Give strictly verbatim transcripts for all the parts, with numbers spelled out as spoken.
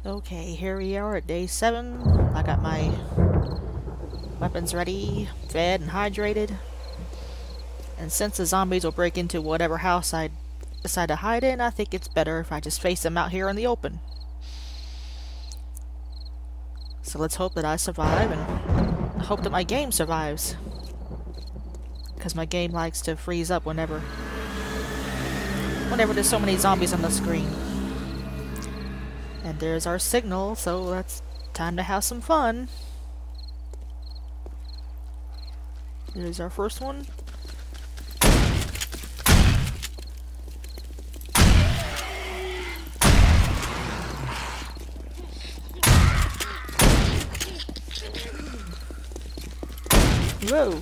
Okay, here we are at day seven. I got my weapons ready, fed and hydrated. And since the zombies will break into whatever house I decide to hide in, I think it's better if I just face them out here in the open. So let's hope that I survive, and hope that my game survives. Because my game likes to freeze up whenever whenever there's so many zombies on the screen. And there's our signal, so that's time to have some fun. Here's our first one. Whoa!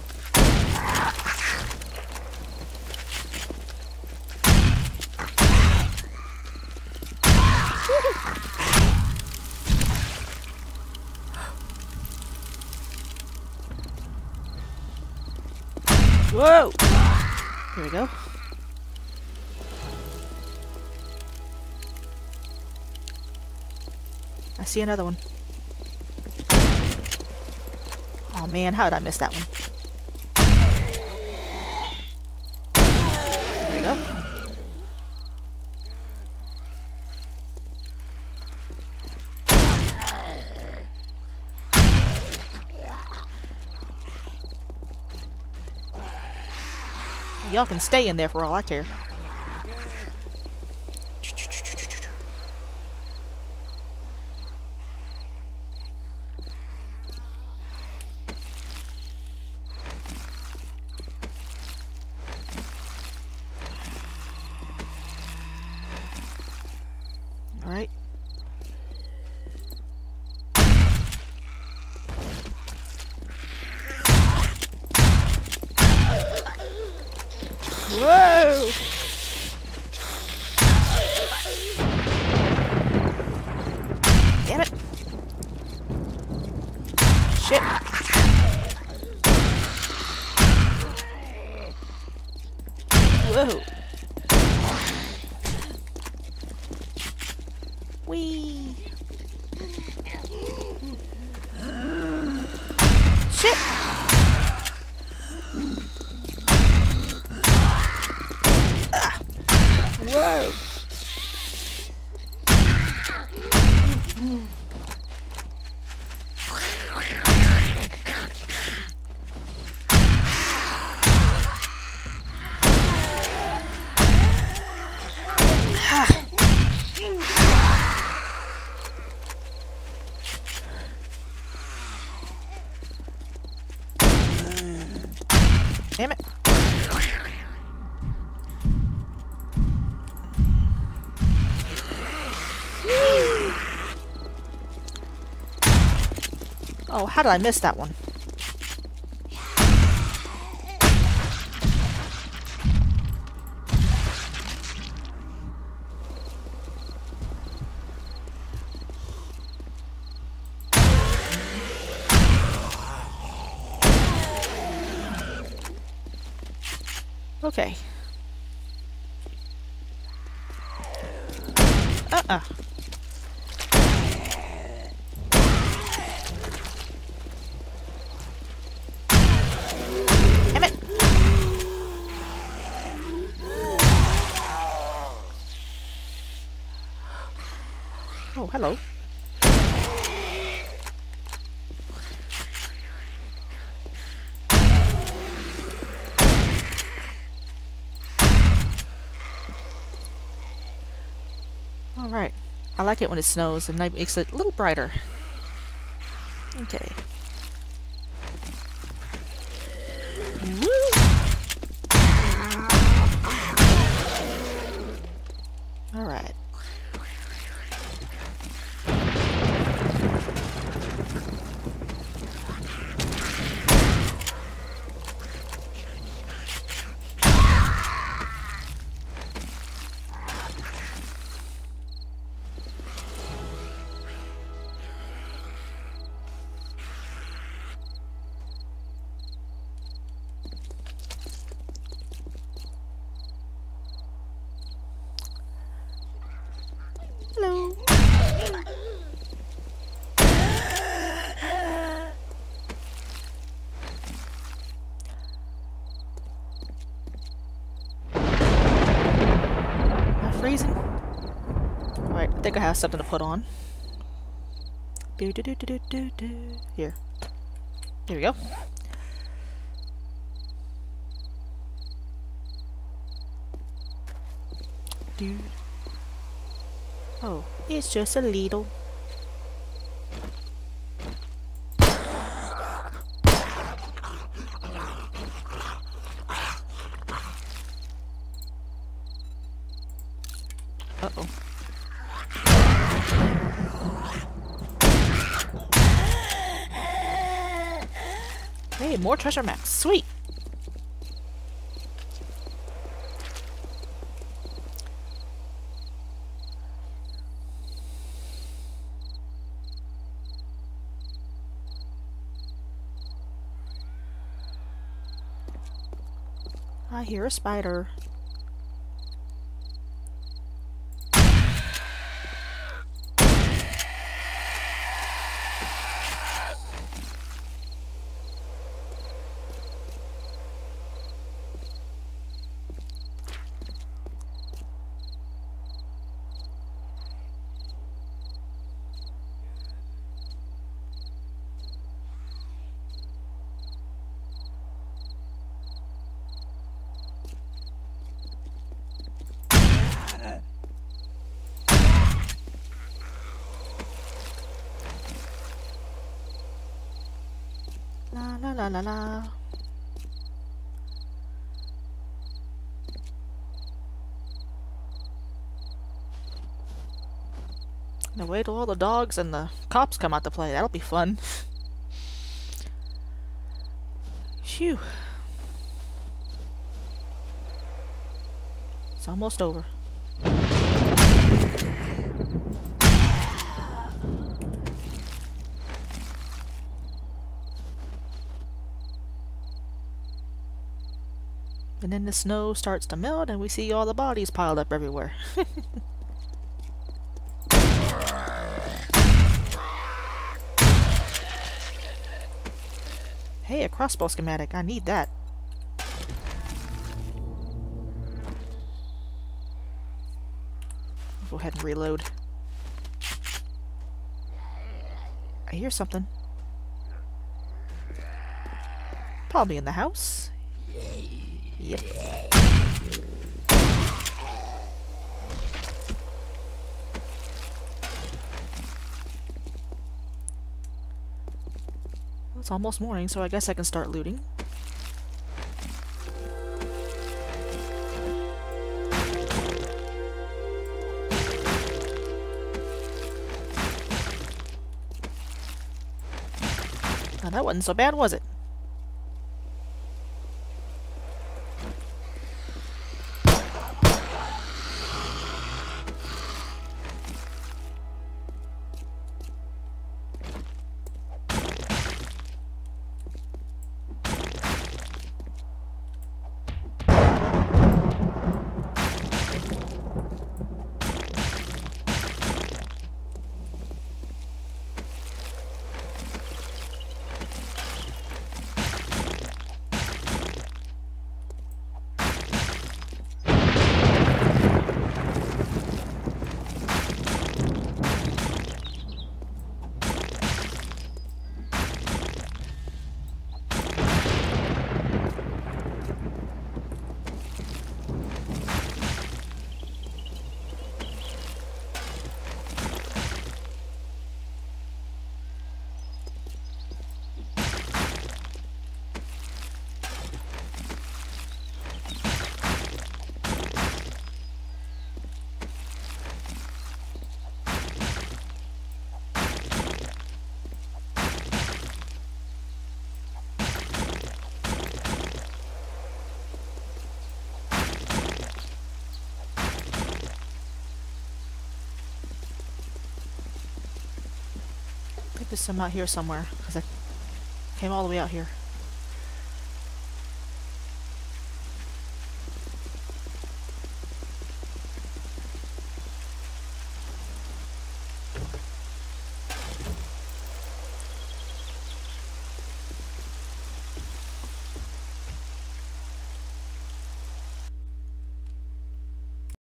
Whoa! Here we go. I see another one. Oh man, how did I miss that one? There we go. Y'all can stay in there for all I care. All right. Whoa! Damn it! Shit! Whoa! Whee! Shit! Whoa! Damn it! Oh, how did I miss that one? Okay. Uh-uh. Damn it! Oh, hello. Alright. I like it when it snows and it makes it a little brighter. Okay. Woo! Alright. reason. Alright, I think I have something to put on. Do do do do do do do. Here. Here we go. Dude. Oh, it's just a little. Uh-oh. Hey, more treasure maps. Sweet! I hear a spider. La la la la la. Now wait till all the dogs and the cops come out to play. That'll be fun. Phew. It's almost over. And then the snow starts to melt and we see all the bodies piled up everywhere. Hey, a crossbow schematic. I need that. Go ahead and reload. I hear something. Probably in the house. Yep. Well, it's almost morning, so I guess I can start looting. Now that wasn't so bad, was it? I think there's some out here somewhere, because I came all the way out here.